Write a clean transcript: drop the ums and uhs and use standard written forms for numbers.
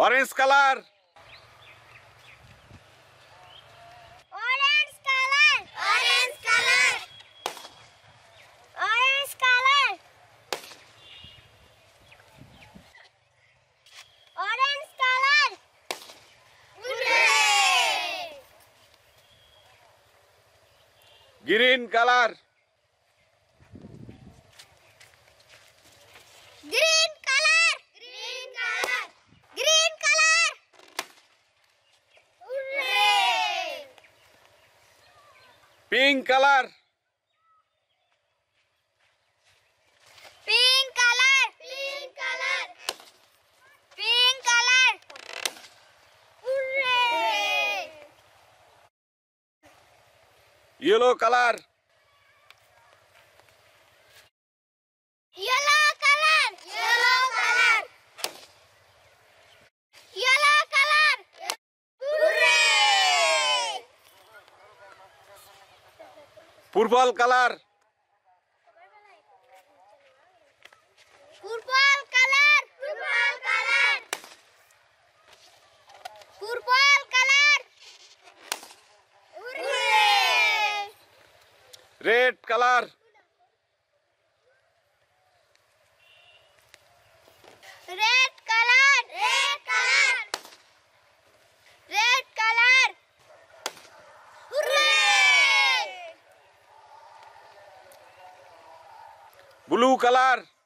Orange color. Orange color. Orange color. Orange color. Orange color. Hooray! Green color. Green color. Green color. Green color. Hooray! Pink color. Pink color. Pink color. Pink color. Hooray! Yellow color. Yellow color. Yellow color. Yellow color. Hooray! Purple color. Purple color. Purple color. Purple color. Hooray! Red color. Red color. Red color. Red color. Hooray! Blue color.